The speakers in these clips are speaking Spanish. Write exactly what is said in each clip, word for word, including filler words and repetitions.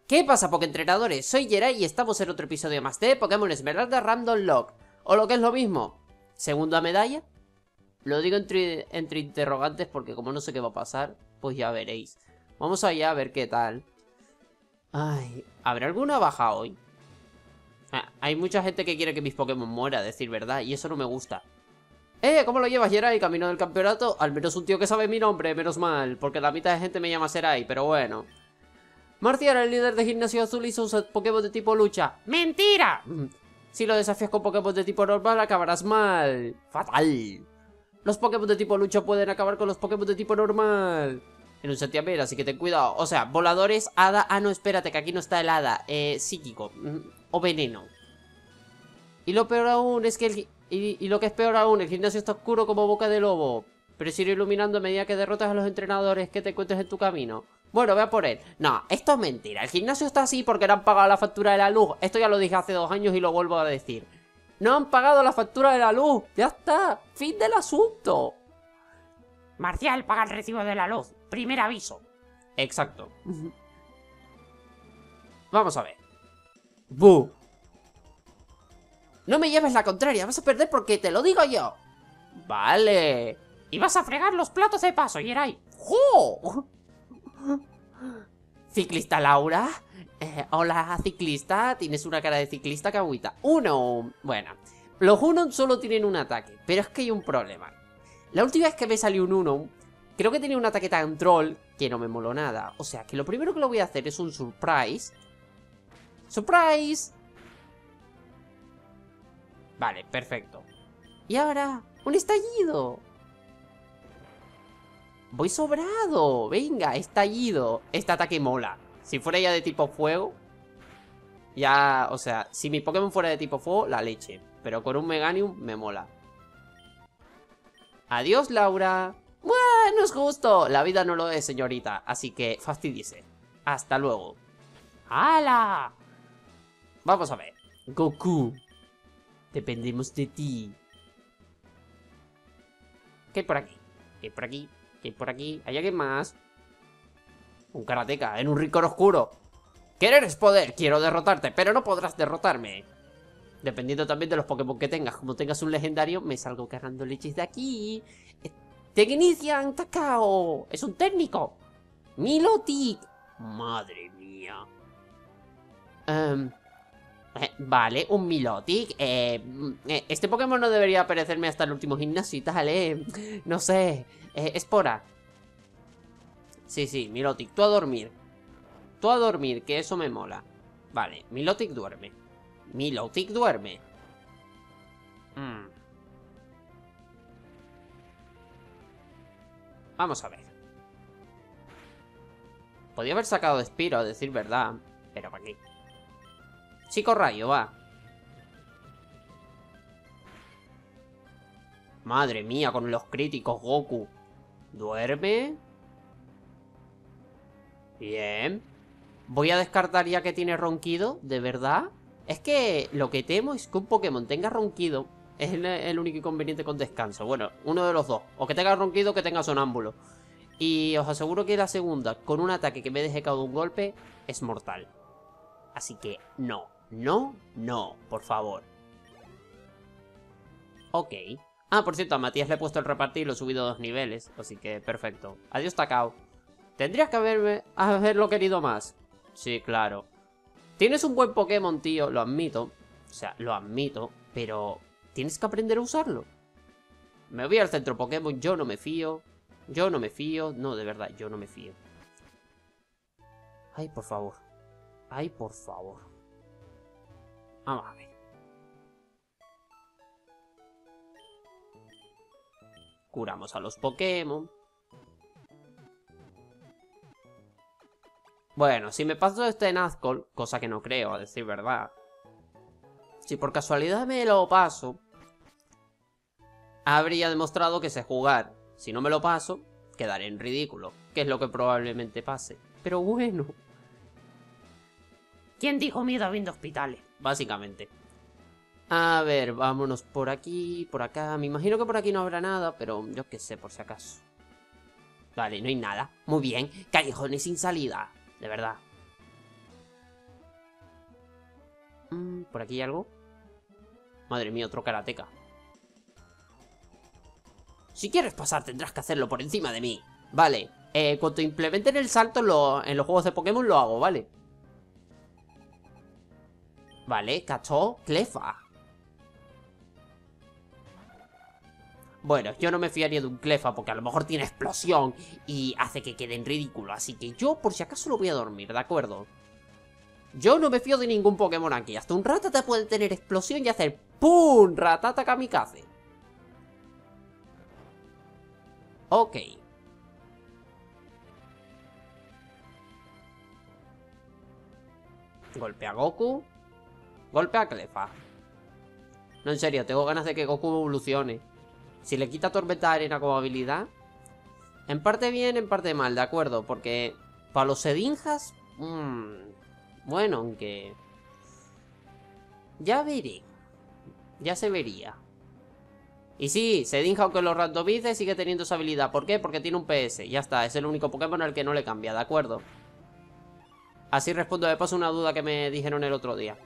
¿Qué pasa, Pokéentrenadores? Soy Jerai y estamos en otro episodio más de Pokémon Esmeralda Random Lock. O lo que es lo mismo, segunda medalla. Lo digo entre, entre interrogantes porque como no sé qué va a pasar, pues ya veréis. Vamos allá a ver qué tal. Ay, ¿habrá alguna baja hoy? Ah, hay mucha gente que quiere que mis Pokémon muera, a decir verdad, y eso no me gusta. Eh, ¿cómo lo llevas, Jerai? Camino del campeonato. Al menos un tío que sabe mi nombre, menos mal, porque la mitad de gente me llama Serai, pero bueno. Marcial, el líder de Gimnasio Azul, hizo un Pokémon de tipo lucha. ¡Mentira! Si lo desafías con Pokémon de tipo normal, acabarás mal. ¡Fatal! Los Pokémon de tipo lucha pueden acabar con los Pokémon de tipo normal. En un Sentiamera, así que ten cuidado. O sea, voladores, hada... Ah, no, espérate, que aquí no está el hada. Eh, psíquico. O veneno. Y lo peor aún es que el... Y, y lo que es peor aún, el gimnasio está oscuro como boca de lobo. Pero es ir iluminando a medida que derrotas a los entrenadores que te encuentres en tu camino. Bueno, voy a por él. No, esto es mentira. El gimnasio está así porque no han pagado la factura de la luz. Esto ya lo dije hace dos años y lo vuelvo a decir. No han pagado la factura de la luz. Ya está. Fin del asunto. Marcial, paga el recibo de la luz. Primer aviso. Exacto. Vamos a ver. ¡Bu! No me lleves la contraria. Vas a perder porque te lo digo yo. Vale. Y vas a fregar los platos de paso, Jerai. ¡Jo! Ciclista Laura. Eh, hola, ciclista. Tienes una cara de ciclista, cagüita. Uno. Bueno, los Uno solo tienen un ataque, pero es que hay un problema. La última vez que me salió un Uno, creo que tenía un ataque tan troll que no me moló nada. O sea, que lo primero que lo voy a hacer es un surprise. ¡Surprise! Vale, perfecto. Y ahora, un estallido. Voy sobrado. Venga, estallido. Este ataque mola. Si fuera ya de tipo fuego, ya, o sea, si mi Pokémon fuera de tipo fuego, la leche. Pero con un Meganium me mola. Adiós, Laura. ¡Buah! No es justo. La vida no lo es, señorita. Así que fastidíese. Hasta luego. ¡Hala! Vamos a ver. Goku. Dependemos de ti. ¿Qué hay por aquí? ¿Qué hay por aquí? ¿Qué hay por aquí? ¿Hay alguien más? Un karateka en un rincón oscuro. Querer es poder. Quiero derrotarte, pero no podrás derrotarme. Dependiendo también de los Pokémon que tengas. Como tengas un legendario, me salgo cagando leches de aquí. Technician Takao. Es un técnico. Milotic. Madre mía. Um, eh, vale, un Milotic. Eh, eh, este Pokémon no debería aparecerme hasta el último gimnasio y tal, eh. No sé. Eh, Espora. Sí, sí, Milotic. Tú a dormir. Tú a dormir, que eso me mola. Vale, Milotic duerme. Milotic duerme. Mm. Vamos a ver. Podría haber sacado de Spiro, a decir verdad. Pero ¿para qué? Chico rayo, va. Madre mía, con los críticos, Goku. ¿Duerme? Bien. Voy a descartar ya que tiene ronquido, ¿de verdad? Es que lo que temo es que un Pokémon tenga ronquido. Es el, el único inconveniente con descanso. Bueno, uno de los dos. O que tenga ronquido o que tenga sonámbulo. Y os aseguro que la segunda, con un ataque que me deje caer de un golpe, es mortal. Así que no, no, no, por favor. Ok. Ah, por cierto, a Matías le he puesto el repartir y lo he subido dos niveles. Así que perfecto. Adiós, Takao. Tendrías que haberme, haberlo querido más. Sí, claro. Tienes un buen Pokémon, tío, lo admito. O sea, lo admito, pero tienes que aprender a usarlo. Me voy al centro Pokémon, yo no me fío. Yo no me fío. No, de verdad, yo no me fío. Ay, por favor. Ay, por favor. Vamos a ver. Curamos a los Pokémon. Bueno, si me paso este Nazgul, cosa que no creo, a decir verdad. Si por casualidad me lo paso, habría demostrado que sé jugar. Si no me lo paso, quedaré en ridículo, que es lo que probablemente pase. Pero bueno. ¿Quién dijo miedo habiendo hospitales? Básicamente. A ver, vámonos por aquí, por acá. Me imagino que por aquí no habrá nada, pero yo qué sé, por si acaso. Vale, no hay nada. Muy bien. Callejones sin salida. De verdad. ¿Por aquí hay algo? Madre mía, otro karateka. Si quieres pasar, tendrás que hacerlo por encima de mí. Vale, eh, cuando implementen el salto en, lo, en los juegos de Pokémon lo hago, ¿vale? Vale, cachó Clefa. Bueno, yo no me fiaría de un Clefa porque a lo mejor tiene explosión y hace que quede en ridículo. Así que yo por si acaso lo voy a dormir, ¿de acuerdo? Yo no me fío de ningún Pokémon aquí. Hasta un Rattata puede tener explosión y hacer ¡pum! Rattata kamikaze. Ok. Golpe a Goku. Golpe a Clefa. No, en serio, tengo ganas de que Goku evolucione. Si le quita Tormenta de Arena como habilidad, en parte bien, en parte mal, de acuerdo. Porque para los Sedinjas, mmm, bueno, aunque ya veré. Ya se vería. Y sí, Sedinja, aunque lo randomice, sigue teniendo esa habilidad. ¿Por qué? Porque tiene un P S. Ya está, es el único Pokémon al que no le cambia, ¿de acuerdo? Así respondo de paso una duda que me dijeron el otro día.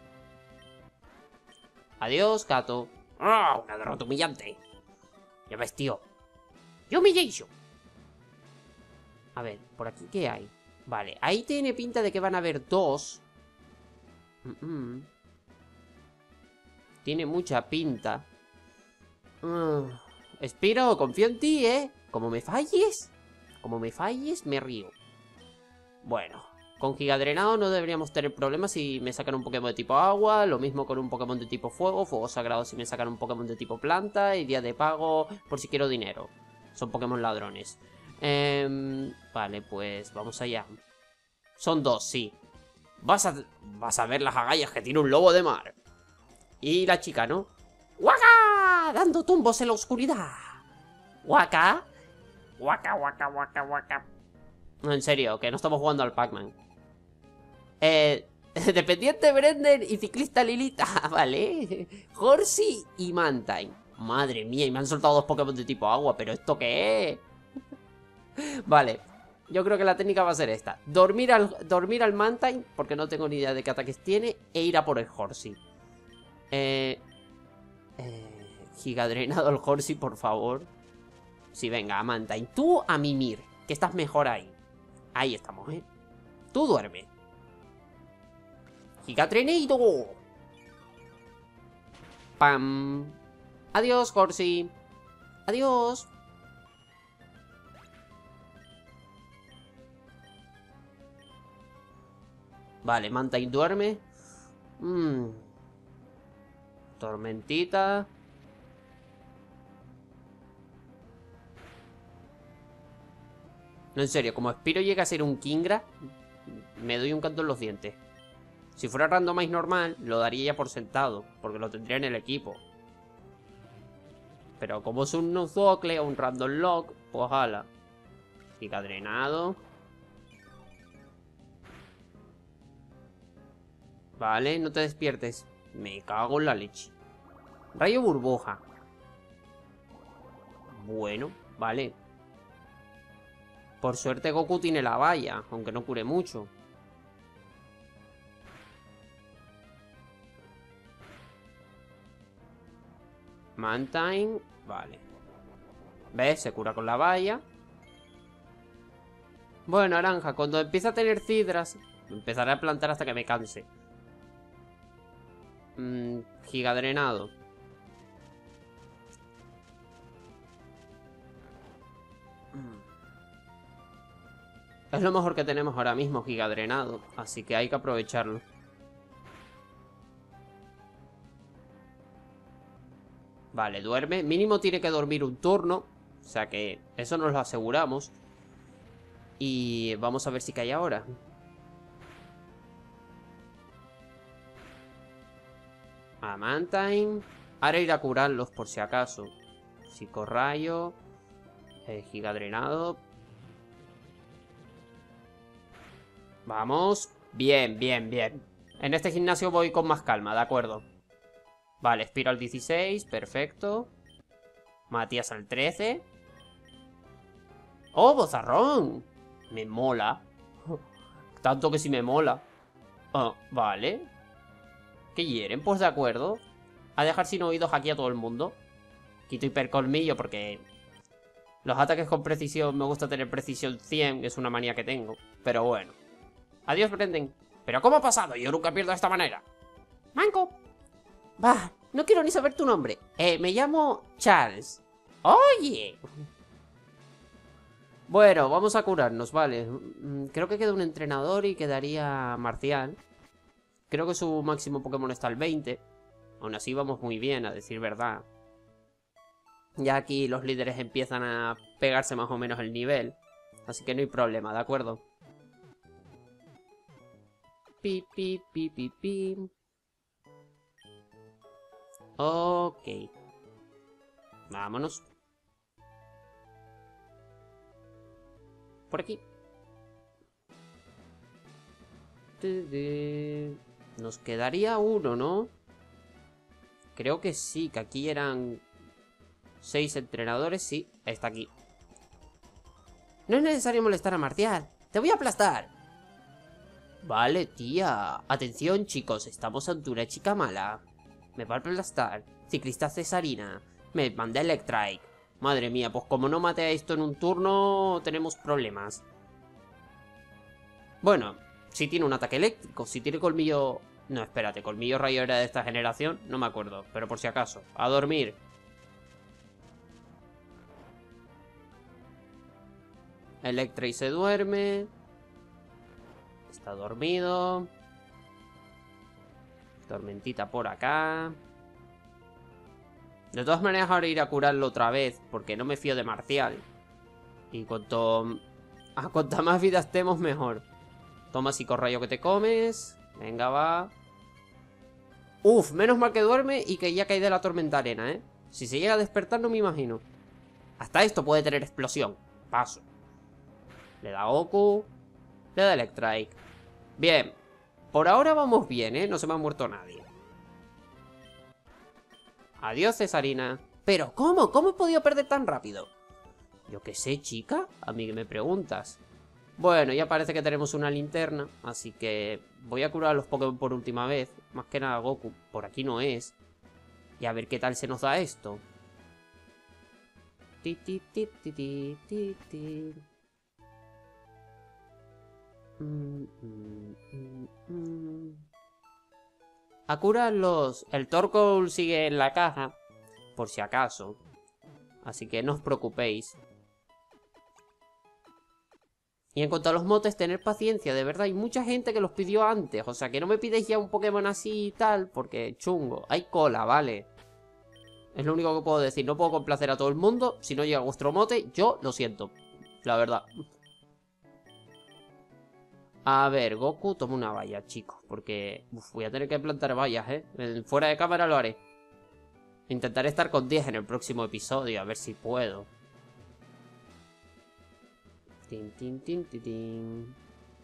Adiós, Kato. ¡Ah! Una derrota humillante. Ya ves, tío. Humiliation. A ver, ¿por aquí qué hay? Vale, ahí tiene pinta de que van a haber dos. Mm -mm. Tiene mucha pinta. Uh, Espiro, confío en ti, ¿eh? Como me falles, como me falles, me río. Bueno, con Gigadrenado no deberíamos tener problemas si me sacan un Pokémon de tipo agua. Lo mismo con un Pokémon de tipo fuego. Fuego sagrado si me sacan un Pokémon de tipo planta. Y día de pago por si quiero dinero. Son Pokémon ladrones. eh, Vale, pues vamos allá. Son dos, sí. Vas a, vas a ver las agallas que tiene un lobo de mar. Y la chica, ¿no? ¡Waka! Dando tumbos en la oscuridad. ¿Waka? Waka, waka, waka, waka. No, en serio, que no estamos jugando al Pac-Man. Eh... Dependiente Brender y ciclista Lilita. Vale. Horsey y Mantine. Madre mía, y me han soltado dos Pokémon de tipo agua. ¿Pero esto qué es? Vale. Yo creo que la técnica va a ser esta. Dormir al, dormir al Mantine, porque no tengo ni idea de qué ataques tiene. E ir a por el Horsey. Eh... eh Gigadrenado al Horsey, por favor. Sí, venga, Mantine. Tú a mimir, que estás mejor ahí. Ahí estamos, ¿eh? Tú duerme. Gigadrenado. Pam. Adiós, Horsey. Adiós. Vale, Mantine duerme. Mmm. Tormentita. No, en serio, como Spiro llega a ser un Kingra, me doy un canto en los dientes. Si fuera randomize normal, lo daría ya por sentado, porque lo tendría en el equipo. Pero como es un Nuzlocke o un Random Lock, pues ala. Gigadrenado. Vale, no te despiertes. Me cago en la leche. Rayo burbuja. Bueno, vale. Por suerte Goku tiene la valla, aunque no cure mucho. Mantine, vale. ¿Ves? Se cura con la valla. Bueno, naranja, cuando empiece a tener cidras, empezaré a plantar hasta que me canse. Mm, Gigadrenado. Es lo mejor que tenemos ahora mismo, Gigadrenado. Así que hay que aprovecharlo. Vale, duerme. Mínimo tiene que dormir un turno. O sea que eso nos lo aseguramos. Y vamos a ver si cae ahora. A Mantine. Ahora ir a curarlos por si acaso. Psicorrayo. Eh, Gigadrenado. Vamos. Bien, bien, bien. En este gimnasio voy con más calma, de acuerdo. Vale, Spiro al dieciséis, perfecto. Matías al trece. ¡Oh, bozarrón! Me mola. Tanto que sí me mola. Oh, vale. ¿Qué quieren? Pues de acuerdo. A dejar sin oídos aquí a todo el mundo. Quito hipercolmillo porque... los ataques con precisión, me gusta tener precisión cien, es una manía que tengo. Pero bueno. Adiós, Brendan. ¿Pero cómo ha pasado? Yo nunca pierdo de esta manera. Manco. Bah, no quiero ni saber tu nombre. Eh, me llamo Charles. Oye. Bueno, vamos a curarnos, vale. Creo que queda un entrenador y quedaría Marcial. Creo que su máximo Pokémon está al veinte. Aún así vamos muy bien, a decir verdad. Ya aquí los líderes empiezan a pegarse más o menos el nivel. Así que no hay problema, ¿de acuerdo? Pi, pi, pi, pi, pi. Ok. Vámonos. Por aquí. Nos quedaría uno, ¿no? Creo que sí, que aquí eran seis entrenadores. Sí, está aquí. No es necesario molestar a Marcial. Te voy a aplastar. Vale, tía. Atención, chicos. Estamos ante una chica mala. Me va a aplastar. Ciclista Cesarina. Me manda Electrike. Madre mía, pues como no mate a esto en un turno, tenemos problemas. Bueno, si tiene un ataque eléctrico, si tiene colmillo... No, espérate, colmillo rayo era de esta generación, no me acuerdo, pero por si acaso. A dormir. Electra y se duerme. Está dormido. Tormentita por acá. De todas maneras ahora iré a curarlo otra vez, porque no me fío de Marcial. Y cuanto... A cuanta más vida estemos, mejor. Toma psicorrayo que te comes. Venga, va. Uf, menos mal que duerme y que ya cae de la tormenta arena, ¿eh? Si se llega a despertar no me imagino. Hasta esto puede tener explosión. Paso. Le da Goku. Le da Electrike. Bien. Por ahora vamos bien, ¿eh? No se me ha muerto nadie. Adiós, Cesarina. ¿Pero cómo? ¿Cómo he podido perder tan rápido? Yo qué sé, chica. A mí que me preguntas. Bueno, ya parece que tenemos una linterna. Así que voy a curar a los Pokémon por última vez. Más que nada Goku. Por aquí no es. Y a ver qué tal se nos da esto. Ti, ti, ti, ti, ti, ti, ti. Mm, mm, mm, mm. A curarlos. El Torkoal sigue en la caja. Por si acaso. Así que no os preocupéis. Y en cuanto a los motes, tener paciencia. De verdad, hay mucha gente que los pidió antes. O sea, que no me pidáis ya un Pokémon así y tal. Porque chungo. Hay cola, ¿vale? Es lo único que puedo decir. No puedo complacer a todo el mundo. Si no llega vuestro mote, yo lo siento. La verdad. A ver, Goku, toma una valla, chicos. Porque uf, voy a tener que plantar vallas, ¿eh? Fuera de cámara lo haré. Intentaré estar con diez en el próximo episodio. A ver si puedo. Tin, tin, tin, tin, tin.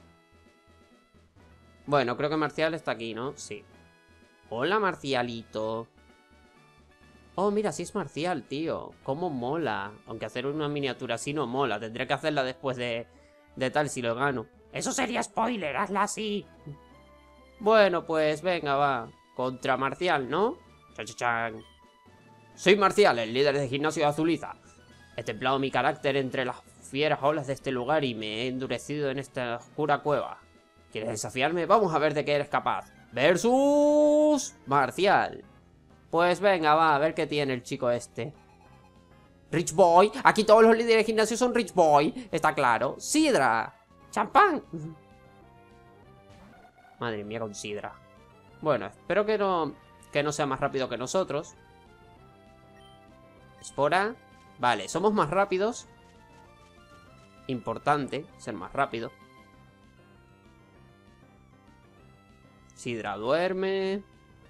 Bueno, creo que Marcial está aquí, ¿no? Sí. Hola, Marcialito. Oh, mira, sí es Marcial, tío. Cómo mola. Aunque hacer una miniatura así no mola. Tendré que hacerla después de, de tal si lo gano. Eso sería spoiler, hazla así. Bueno, pues venga, va. Contra Marcial, ¿no? Chan, chan, chan. Soy Marcial, el líder de gimnasio de Azuliza. He templado mi carácter entre las fieras olas de este lugar y me he endurecido en esta oscura cueva. ¿Quieres desafiarme? Vamos a ver de qué eres capaz. Versus... Marcial. Pues venga, va, a ver qué tiene el chico este. Rich Boy. Aquí todos los líderes de gimnasio son Rich Boy. Está claro. Sidra. Champán. Madre mía, con Sidra. Bueno, espero que no, que no sea más rápido que nosotros. Espora. Vale, somos más rápidos. Importante ser más rápido. Sidra duerme.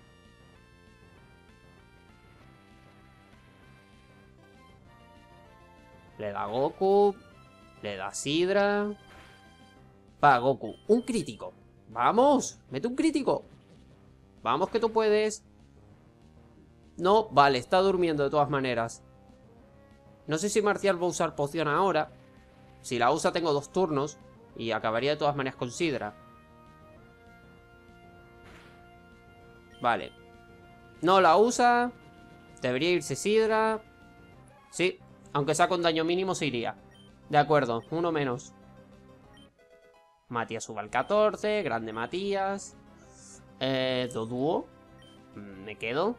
Le da Goku. Le da Sidra. Va, Goku. Un crítico. ¡Vamos! ¡Mete un crítico! Vamos que tú puedes. No, vale, está durmiendo de todas maneras. No sé si Marcial va a usar poción ahora. Si la usa tengo dos turnos. Y acabaría de todas maneras con Sidra. Vale. No la usa. Debería irse Sidra. Sí, aunque sea con daño mínimo se iría. De acuerdo, uno menos. Matías suba al catorce. Grande Matías. Eh, Doduo. Me quedo.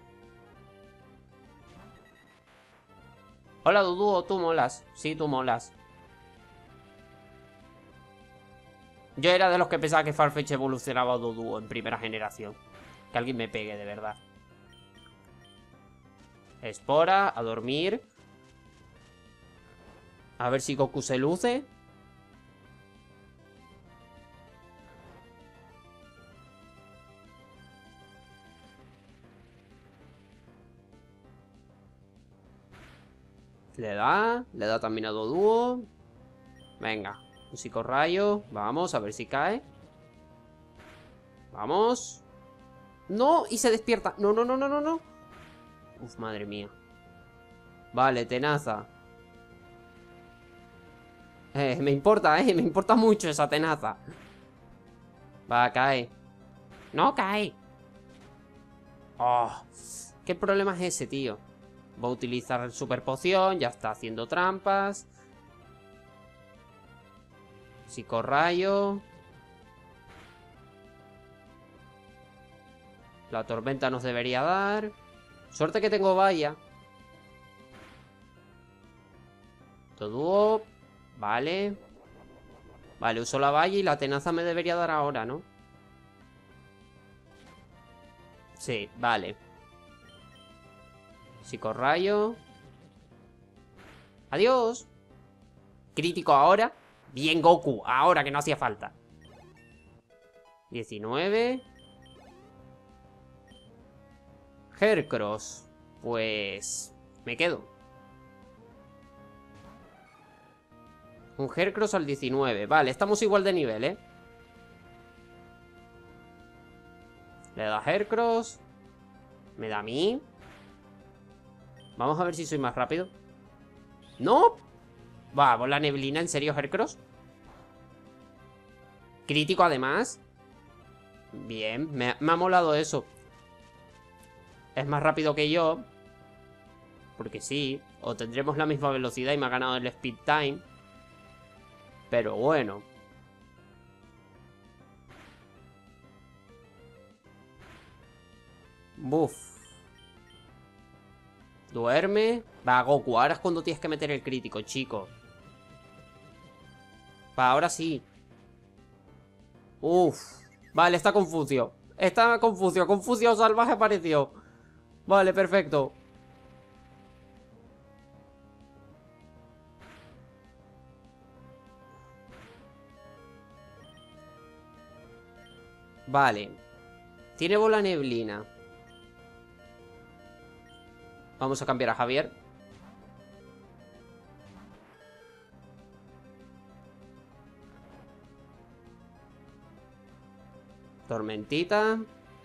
Hola Doduo, tú molas. Sí, tú molas. Yo era de los que pensaba que Farfetch evolucionaba a Doduo en primera generación. Que alguien me pegue, de verdad. Espora, a dormir. A ver si Goku se luce. Le da, le da también a Doduo. Venga, un psicorrayo. Vamos, a ver si cae. Vamos. No, y se despierta. No, no, no, no, no, no. Uf, madre mía. Vale, tenaza. Eh, me importa, eh, me importa mucho esa tenaza. Va, cae. No cae. Oh, ¿qué problema es ese, tío? Va a utilizar super poción, ya está haciendo trampas. Psicorrayo. La tormenta nos debería dar. Suerte que tengo valla. Doduo. Vale. Vale, uso la valla y la tenaza me debería dar ahora, ¿no? Sí, vale. Psicorrayo. Adiós. Crítico ahora. Bien, Goku. Ahora que no hacía falta. diecinueve. Hercross. Pues... me quedo. Un Hercross al diecinueve. Vale, estamos igual de nivel, ¿eh? Le da Hercross. Me da a mí. Vamos a ver si soy más rápido. ¡No! Va, bola neblina, ¿en serio, Hercross? Crítico, además. Bien, me, me ha molado eso. Es más rápido que yo. Porque sí. O tendremos la misma velocidad y me ha ganado el speed time. Pero bueno. Buf. Duerme. Va, Goku, ahora es cuando tienes que meter el crítico, chico. Va, ahora sí. Uf. Vale, está Confucio. Está Confucio. Confucio salvaje apareció. Vale, perfecto. Vale. Tiene bola neblina. Vamos a cambiar a Javier. Tormentita.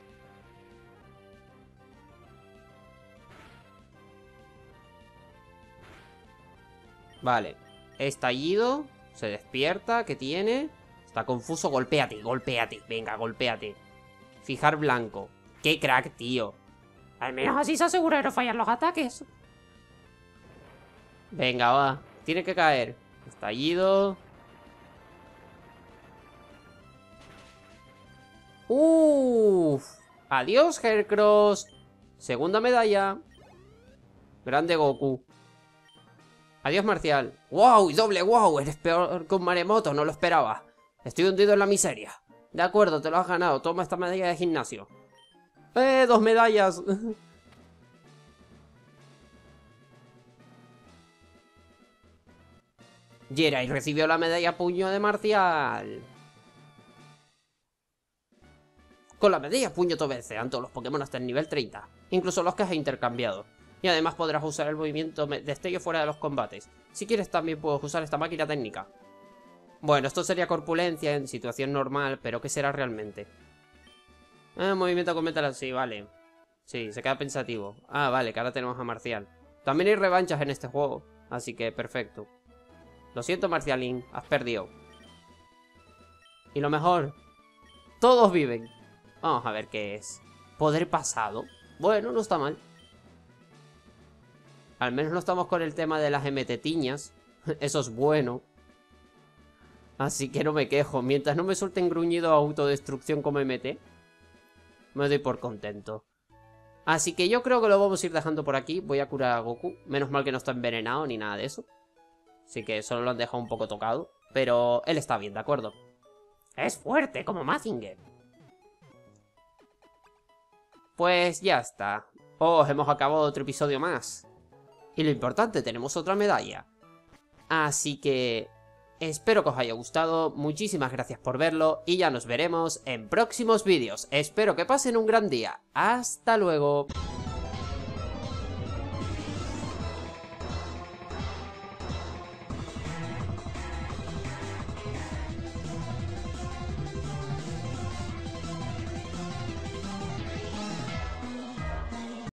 Vale. Estallido. Se despierta. ¿Qué tiene? Está confuso. Golpéate, golpéate. Venga, golpéate. Fijar blanco. Qué crack, tío. Al menos así se asegura de no fallar los ataques. Venga, va. Tiene que caer. Estallido. Uff. Adiós, Hercross. Segunda medalla. Grande Goku. Adiós, Marcial. ¡Wow! Y doble wow. Eres peor que un maremoto. No lo esperaba. Estoy hundido en la miseria. De acuerdo, te lo has ganado. Toma esta medalla de gimnasio. ¡Eh! ¡Dos medallas! Jirai recibió la medalla puño de Marcial. Con la medalla puño te vencerán todos los Pokémon hasta el nivel treinta. Incluso los que has intercambiado. Y además podrás usar el movimiento de destello fuera de los combates. Si quieres también puedes usar esta máquina técnica. Bueno, esto sería corpulencia en situación normal, pero ¿qué será realmente? Ah, movimiento con metal así, vale. Sí, se queda pensativo. Ah, vale, que ahora tenemos a Marcial. También hay revanchas en este juego, así que perfecto. Lo siento, Marcialín, has perdido. Y lo mejor, todos viven. Vamos a ver qué es. Poder pasado. Bueno, no está mal. Al menos no estamos con el tema de las M T tiñas. Eso es bueno. Así que no me quejo. Mientras no me suelten gruñido a autodestrucción como M T, me doy por contento. Así que yo creo que lo vamos a ir dejando por aquí. Voy a curar a Goku. Menos mal que no está envenenado ni nada de eso. Así que solo lo han dejado un poco tocado. Pero él está bien, ¿de acuerdo? Es fuerte como Mazinger. Pues ya está. Oh, hemos acabado otro episodio más. Y lo importante, tenemos otra medalla. Así que espero que os haya gustado. Muchísimas gracias por verlo. Y ya nos veremos en próximos vídeos. Espero que pasen un gran día. Hasta luego.